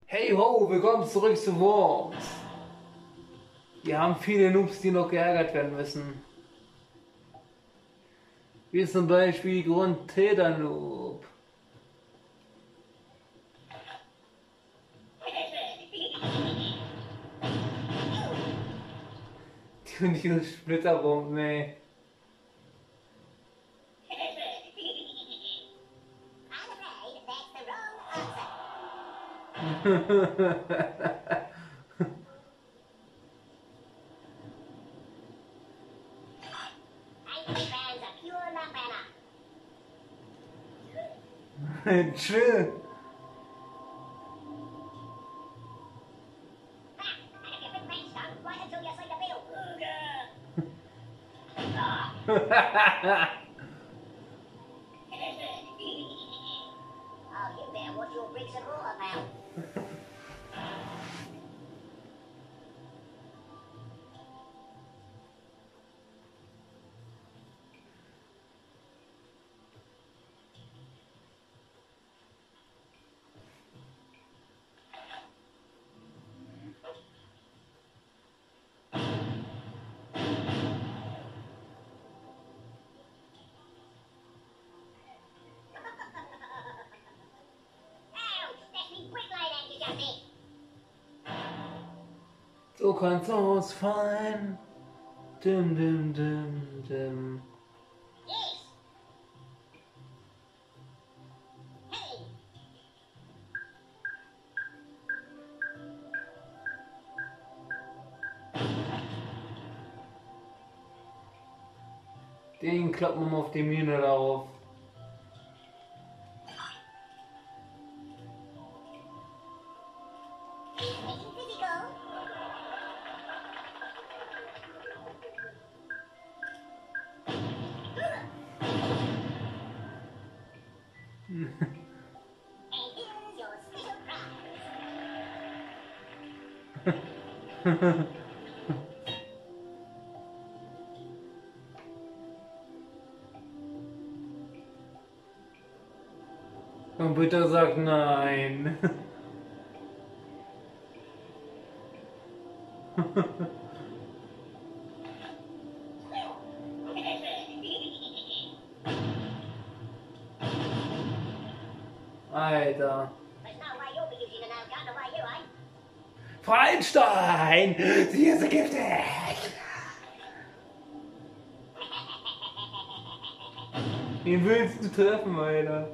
Hey ho, willkommen zurück zu Worms. Wir haben viele Noobs, die noch geärgert werden müssen. Wie zum Beispiel Grund-Täter Noob. Und diese Splitterbomben, ey. Chill. So kann's ausfallen. Dim, dim, dim, dim. Den klappen wir mal auf die Mine darauf. Computer sagt nein. Alter. Feinstein! Sie ist giftig! Wen willst du treffen, Alter?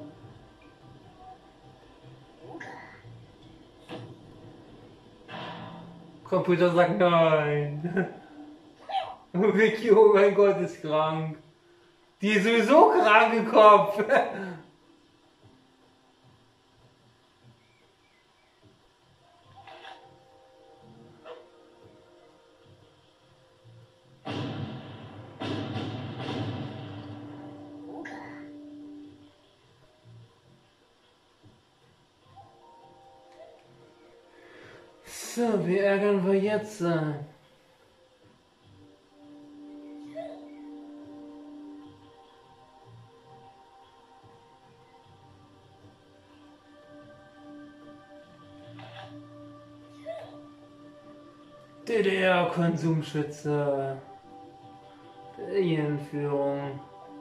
Computer sagt nein. Vicky, oh mein Gott, ist krank. Die ist sowieso krank im Kopf. So, wie ärgern wir jetzt? DDR-Konsumschützer. Ferienführung.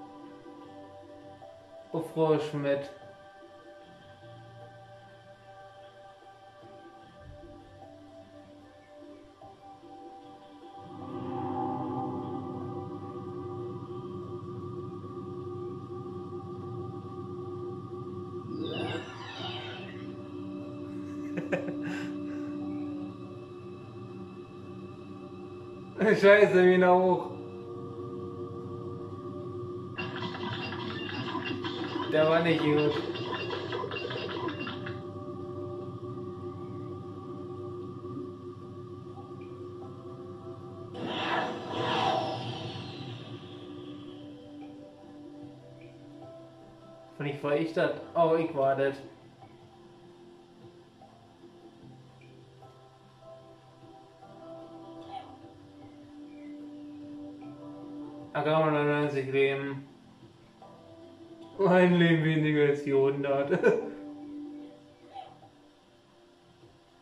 Oh, Frau Schmidt. Scheiße, wieder hoch. Der war nicht gut. Vielleicht war ich das. Oh, ich war das. Da kann man 99 Leben. Ein Leben weniger als die 100.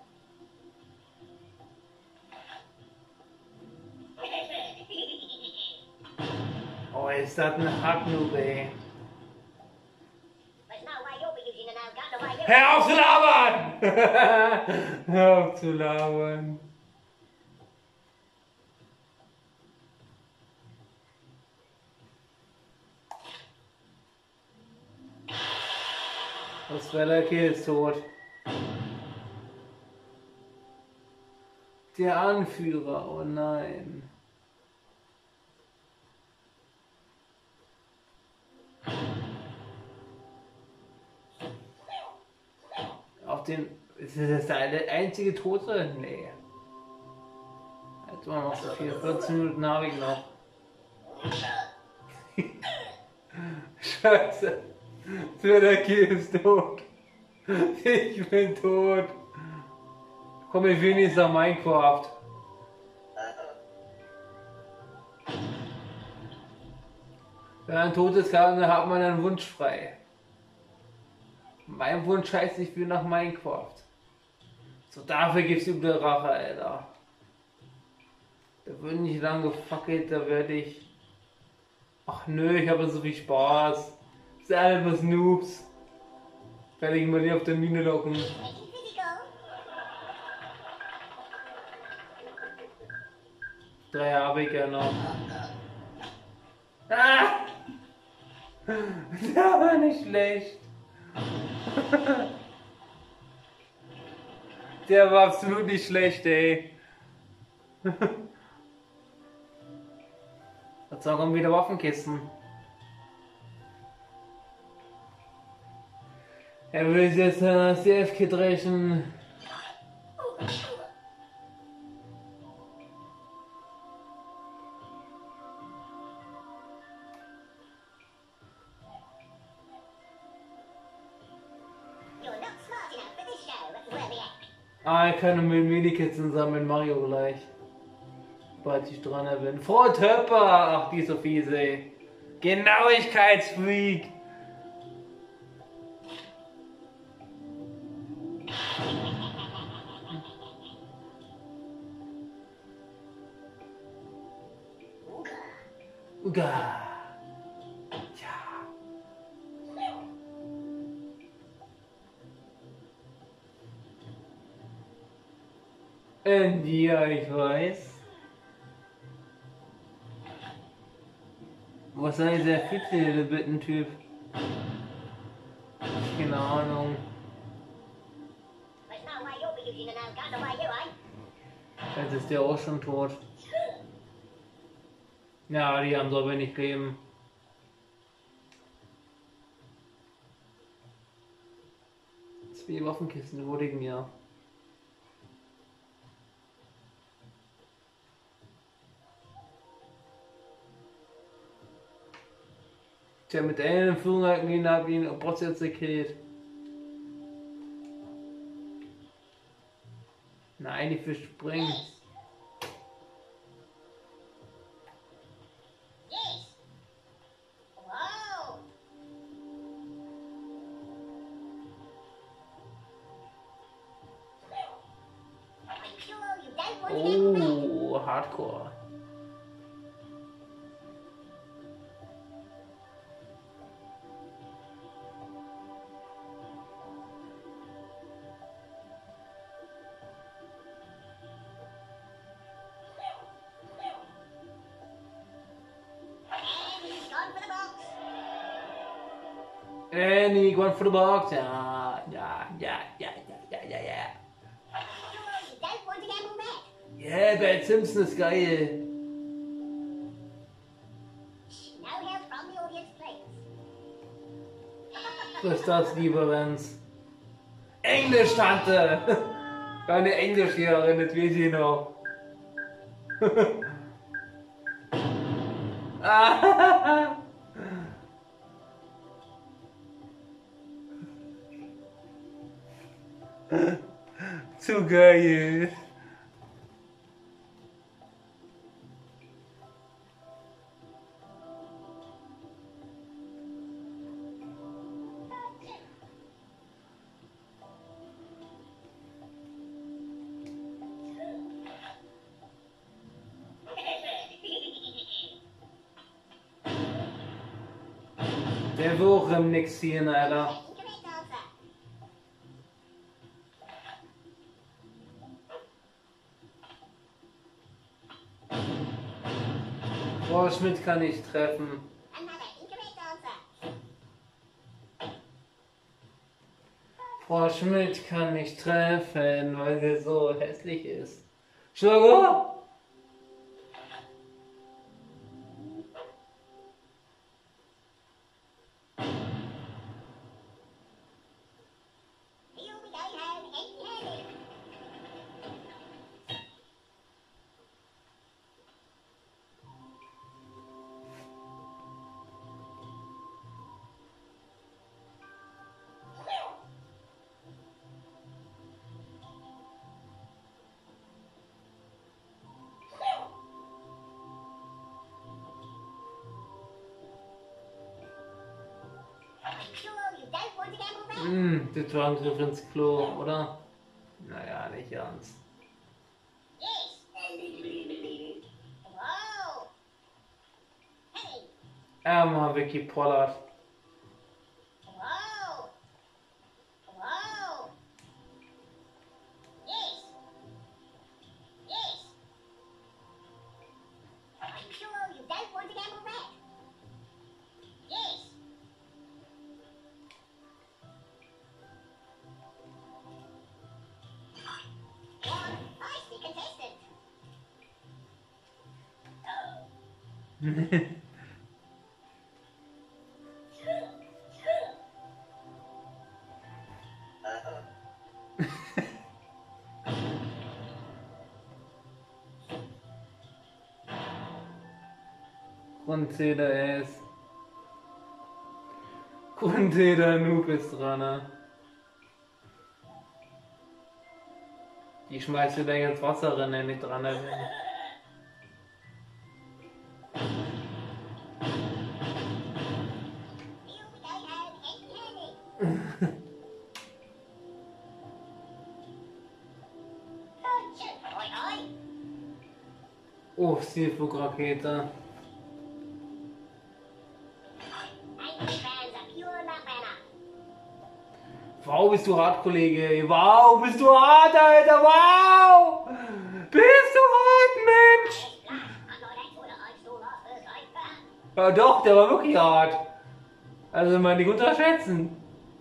ist das ein Hacknoob, ey. Hör auf zu labern! Hör auf zu labern. Das Wellerkill ist tot. Der Anführer, oh nein. Auf den. Ist das der einzige Tote? Nee. Jetzt mal noch so 14 Minuten habe ich noch. Scheiße. Der Kill ist tot. Ich bin tot. Komm, ich will nicht nach Minecraft. Wenn ein totes kann, dann hat man einen Wunsch frei. Mein Wunsch heißt, ich will nach Minecraft. So, dafür gibt's üble Rache, Alter. Da wird nicht lange gefackelt, da werde ich. Ach nö, ich habe so viel Spaß. Das ist alles was Noobs. Werde ich mal hier auf der Mine locken. 3 habe ich ja noch. Ah! Der war nicht schlecht. Der war absolut nicht schlecht, ey. Jetzt kommen wieder Waffenkisten. Er will jetzt das CF-Kit rächen. Ah, ich kann mit Medikits sammeln, Mario gleich. Sobald ich dran bin. Frau Töpper! Ach, die ist so fies, ey. Genauigkeitsfreak! Uga! Ja, ich weiß. Was sei dieser Fitzle-Bitten-Typ? Keine Ahnung. Jetzt ist der auch schon tot. Ja, die haben so wenig Leben. Zwei Waffenkisten wurde ich mir. Tja, mit einer Führung hat ihn Bots jetzt gekillt. Nein, die Fisch springen. Oh, Hardcore. Any going for the box? Yeah. Yeah, Bad Simpson ist geil. Was ist das, lieber Renz? Englisch, Tante! Deine Englischlehrerin, das weiß ich noch. Zu geil. Der will auch remnixieren, Alter. Frau Schmidt kann ich treffen. Frau Schmidt kann mich treffen, weil sie so hässlich ist. Sugar? Das war ein Griff ins Klo, oder? Naja, nicht ganz. Mal Vicky Pollard. Grundtäter ist. Grundtäter Noob ist dran, ne? Die schmeißt du gleich ins Wasser rein, wenn ich dran bin. Oh, Zielflugrakete. Wow, bist du hart, Kollege. Wow, bist du hart, Alter. Wow! Bist du hart, Mensch! Ja doch, der war wirklich hart. Also man nicht unterschätzen.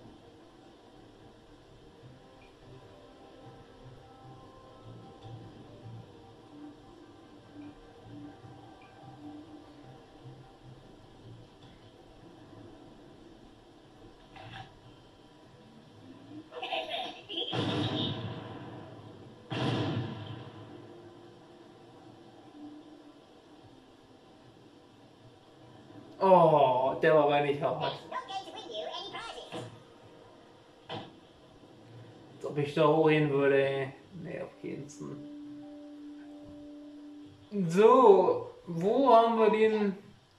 Oh, der war aber nicht hart. Als ob ich da hochgehen würde, ey. Nee, auf keinen Fall. So, wo haben wir den?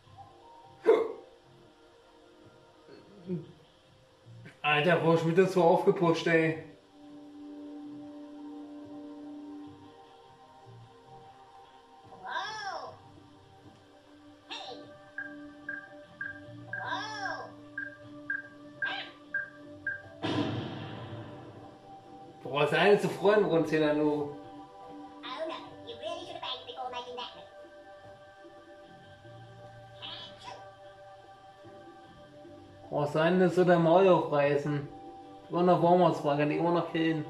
Alter, Frau Schmidt ist so aufgepusht, ey. Boah, ist eine zu freuen, Rundzähler, du. Boah, sein ist so der Maul aufreißen. Immer noch Warm-Ups-Frage, die immer noch killen.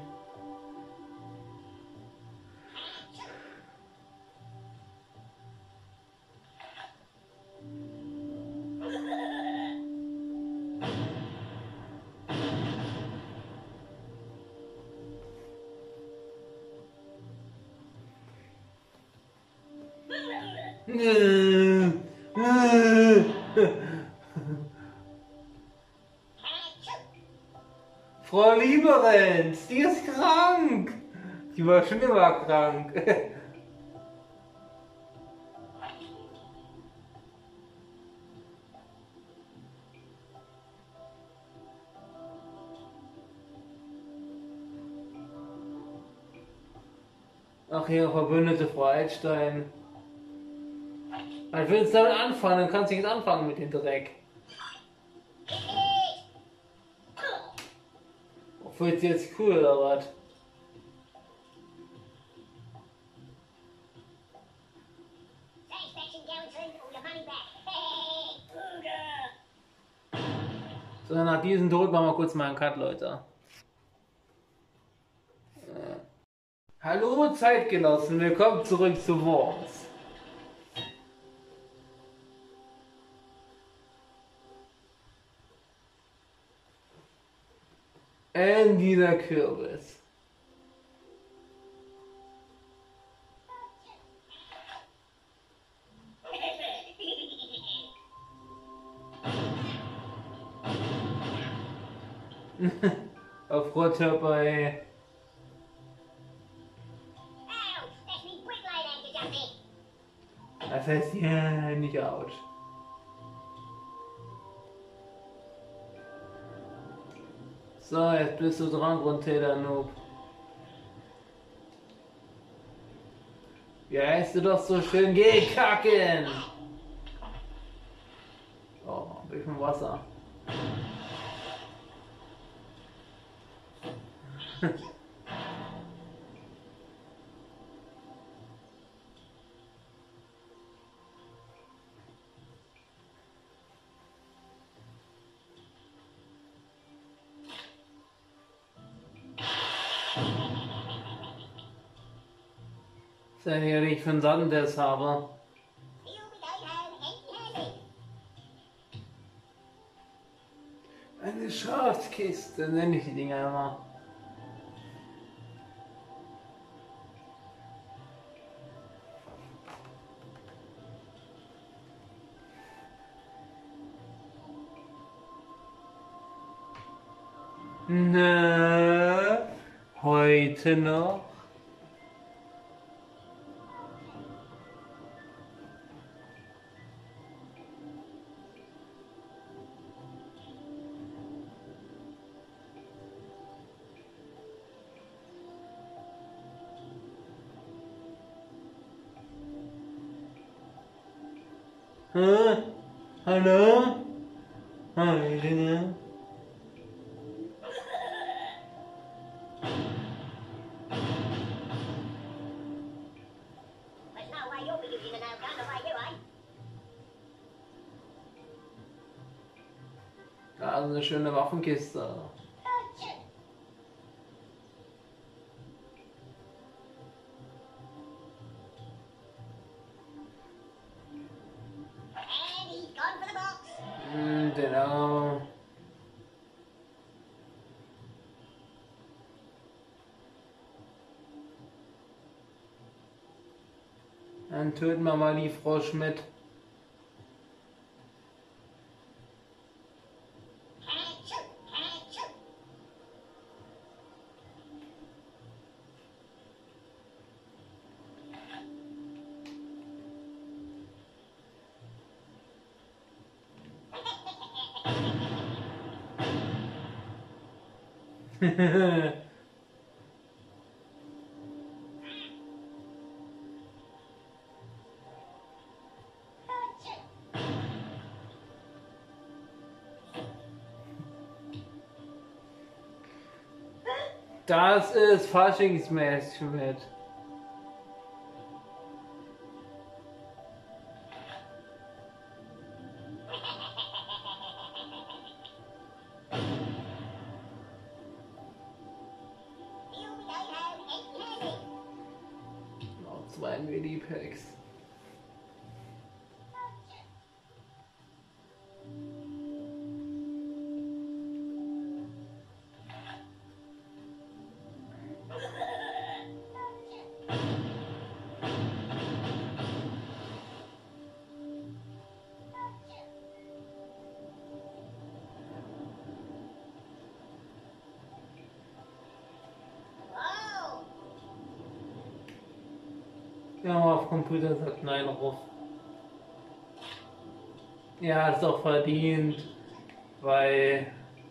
Frau Lieberenz, die ist krank. Die war schon immer krank. Ach ja, Verbündete Frau Altstein. Ich will jetzt damit anfangen, dann kannst du jetzt anfangen mit dem Dreck. Findest du jetzt cool oder was? So, nach diesem Tod machen wir kurz mal einen Cut, Leute. Hallo Zeitgenossen, willkommen zurück zu Worms. Dieser Kürbis. Auf Rotterdam, ey. Das heißt ja nicht out. So, jetzt bist du dran, Grundtäter Noob. Wie heißt du doch so schön? Geh kacken! Oh, ein bisschen Wasser. Sei hier, ich für einen Sandess habe. Eine Schafskiste, nenne ich die Dinger immer. Na, heute noch? Hallo? Hi, Dinge. Also eine schöne Waffenkiste. Genau. Dann töten wir mal die Frau Schmidt. Das ist Faschingsmäßig. Noch 2 Medipacks. Ja, auf Computer sagt nein, Ruf. Ja, ist auch verdient, weil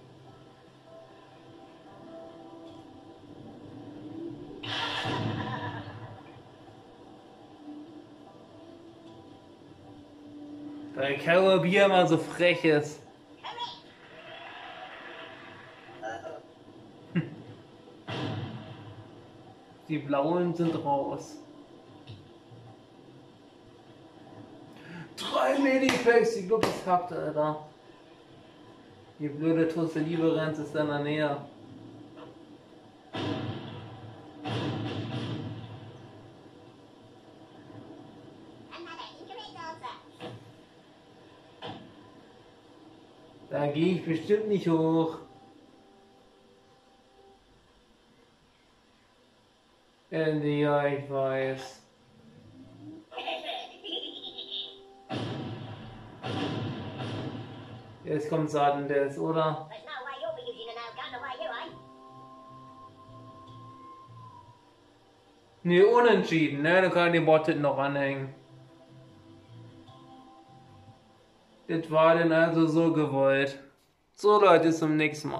Bier mal so frech ist. Die blauen sind raus. 3 Medipacks, die glaube ich hackt, Alter. Die blöde Tusse Lieberenz ist in der Nähe. Da gehe ich bestimmt nicht hoch. Ja, ich weiß. Jetzt kommt Sudden-Death, oder? Ne, unentschieden, ne? Da kann ich die Bot noch anhängen. Das war denn also so gewollt. So Leute, bis zum nächsten Mal.